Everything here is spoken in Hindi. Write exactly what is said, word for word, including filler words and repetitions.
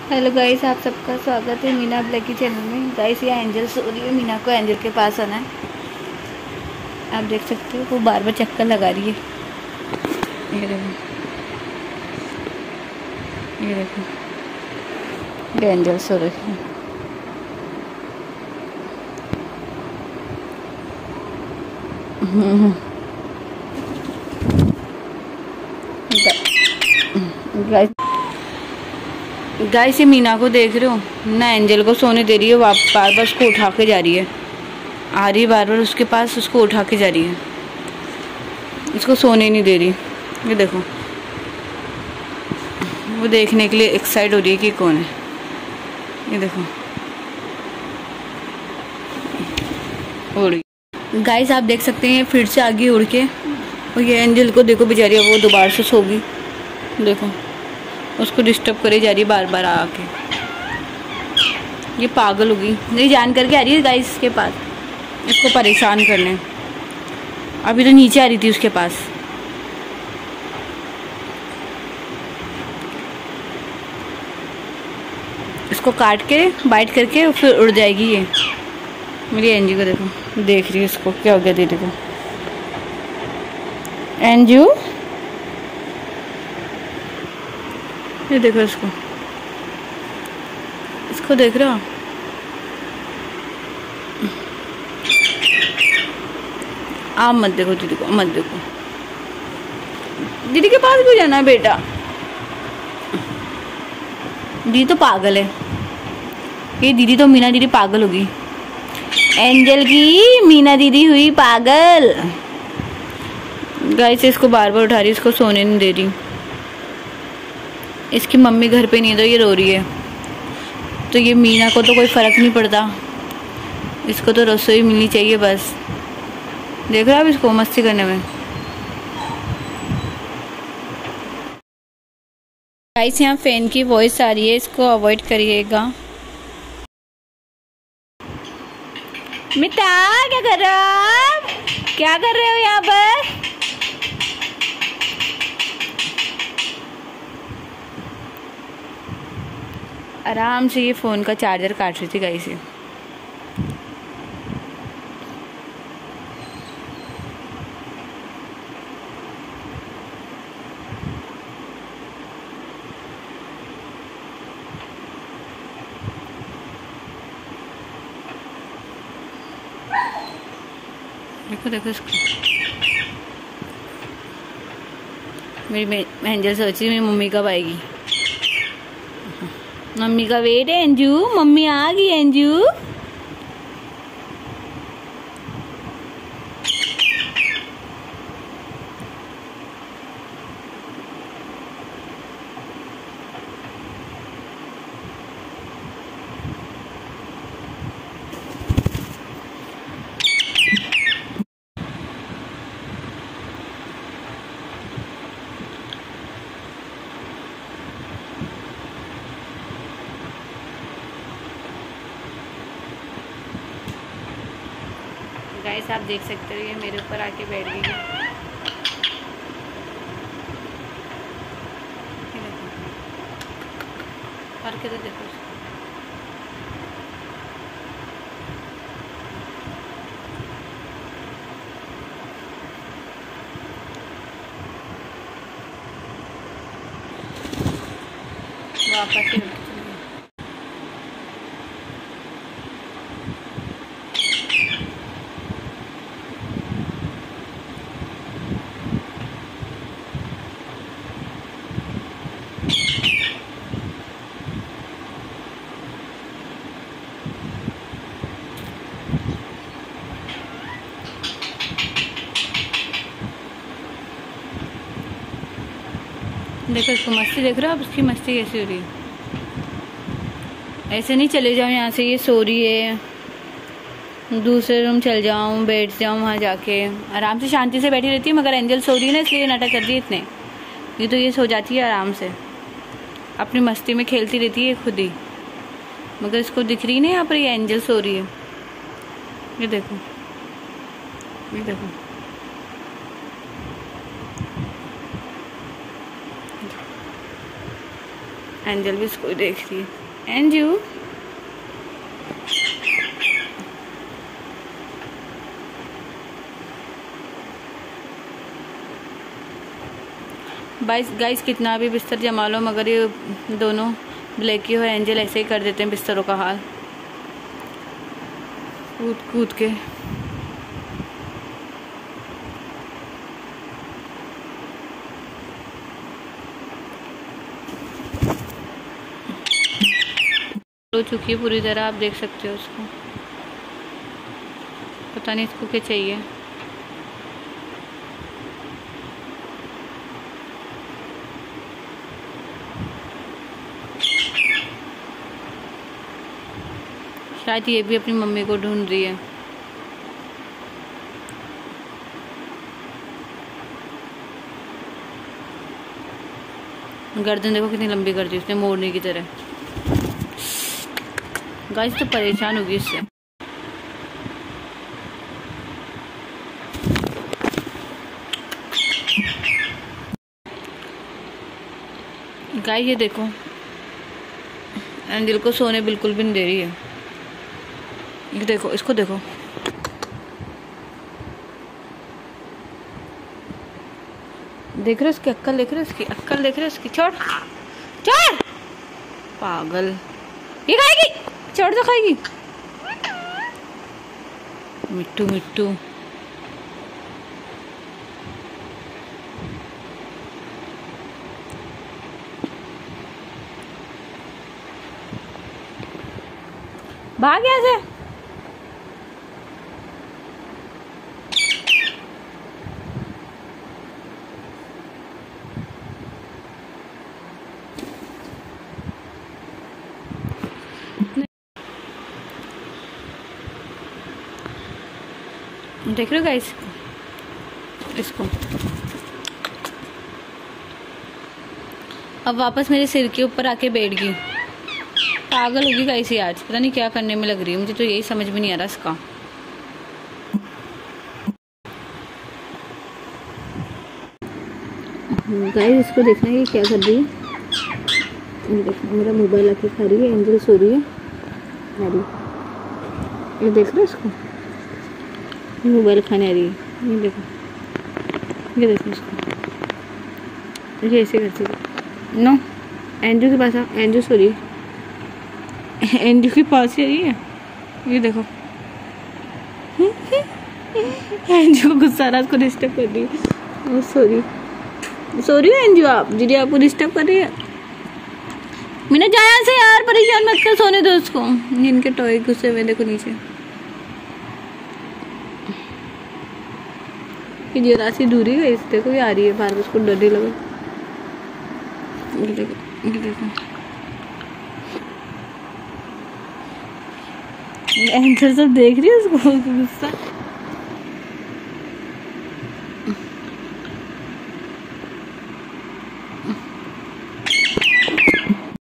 हेलो गाइस, आप सबका स्वागत है मीना ब्लैक की चैनल में। गाइस, ये एंजल सो रही है। मीना को एंजल के पास आना है। आप देख सकते हो वो बार बार चक्कर लगा रही है। ये देखो, ये देखो, ये एंजल सो रही है। गाइस गाइस ये मीना को देख रहे हो ना, एंजल को सोने दे रही है। बार बार उसको उठा के जा रही है, आ रही बार बार उसके पास, उसको उठा के जा रही है, इसको सोने नहीं दे रही। ये देखो, वो देखने के लिए एक्साइट हो रही है कि कौन है। ये देखो, उड़ गई। गाइस आप देख सकते हैं फिर से आगे उड़ के, और ये एंजल को देखो बेचारी, वो दोबारा से सो गई। देखो, उसको डिस्टर्ब करे जा रही है बार बार आके। ये पागल होगी, नहीं जान करके आ रही है गाइस के पास, इसको परेशान करने। अभी तो नीचे आ रही थी उसके पास। इसको काट के बाइट करके फिर उड़ जाएगी ये। मेरी एंजू को देखो, देख रही है इसको, क्या हो गया दीदी को। एंजू, ये देखो इसको, इसको देख रहे हो। आप मत देखो दीदी को, मत देखो। दीदी के पास भी जाना है बेटा। दीदी तो पागल है, ये दीदी तो मीना दीदी पागल होगी। एंजल की मीना दीदी हुई पागल। गाइस इसको बार बार उठा रही, इसको सोने नहीं दे रही। इसकी मम्मी घर पे नहीं है तो ये रो रही है। तो ये मीना को तो कोई फर्क नहीं पड़ता, इसको तो रसोई मिलनी चाहिए बस। देख रहे हो आप इसको मस्ती करने में। गाइस यहाँ फैन की वॉइस आ रही है, इसको अवॉइड करिएगा। मिता क्या कर रहे हो आप? क्या कर रहे हो यहाँ पर? आराम से ये फ़ोन का चार्जर काट रही थी गाइस ये। देखो देखो इसको। मेरी एंजल सोची मेरी मम्मी कब आएगी। मम्मी का वेट है एंजू, मम्मी आ गई एंजू। गाइस आप देख सकते हो ये मेरे ऊपर आके बैठ गई है। करके तो देखो, वापस ही देखो इसको मस्ती देख रहे हो आप, उसकी मस्ती कैसी हो रही है। ऐसे नहीं चले जाओ यहाँ से, ये सो रही है। दूसरे रूम चल जाऊँ, बैठ जाऊँ वहाँ जाके, आराम से शांति से बैठी रहती है। मगर एंजल सो रही है ना, इसलिए नाटक कर रही है इतने। ये तो ये सो जाती है आराम से, अपनी मस्ती में खेलती रहती है खुद ही। मगर इसको दिख रही नहीं यहाँ पर, ये एंजल सो रही है। ये देखो, ये देखो, एंजल भी इसको ही देख रही है। एंजू गाइस गाइस कितना भी बिस्तर जमा लो मगर ये दोनों ब्लैकी और एंजल ऐसे ही कर देते हैं बिस्तरों का हाल, कूद कूद के। हो चुकी है पूरी तरह, आप देख सकते हो उसको, पता नहीं इसको क्या चाहिए। शायद ये भी अपनी मम्मी को ढूंढ रही है। गर्दन देखो कितनी लंबी कर दी उसने, मोरनी की तरह। गाइस तो परेशान होगी इससे। गाइस ये देखो एंजल को सोने बिल्कुल भी नहीं दे रही है। ये देखो, इसको देखो, देख रहे हो इसकी अक्ल, देख रहे हो इसकी अक्ल, देख रहे हो इसकी। छोड़ छोड़, पागल, ये खाएगी, छोड़ तो खाएगी। मिट्टू मिट्टू भाग गया से। देख रहे हो गाइस इसको, अब वापस मेरे सिर के ऊपर आके बैठ गई। पागल होगी गाइस ये आज, पता नहीं क्या करने में लग रही है, मुझे तो यही समझ में नहीं आ रहा इसका। गाइस इसको देखना है ये क्या कर रही है। देखो मेरा मोबाइल आके खा रही है, एंजल सो रही है। ये देख रहे हो इसको, मोबाइल खाने आ रही है। ये देखो, ये देखो इसको, ये ऐसे करती है। नो, एंजू के पास आओ, एंजू सो रही है, एंजू के पास ही रही है। ये देखो एंजू को गुस्सा आ रहा है, उसको डिस्टर्ब कर रही है। सॉरी सॉरी एंजू, आप दीदी आपको डिस्टर्ब कर रही है। मैंने जाया से यार, परेशान मत कर, सोने दो उसको। इनके टॉय गुस्से में देखो नीचे, ये जरा सी दूरी है, इस देखो ये आ रही है बाहर, उसको डर नहीं लगा। ये देखो, ये देखो एंजल सब देख रही है उसको, गुस्सा।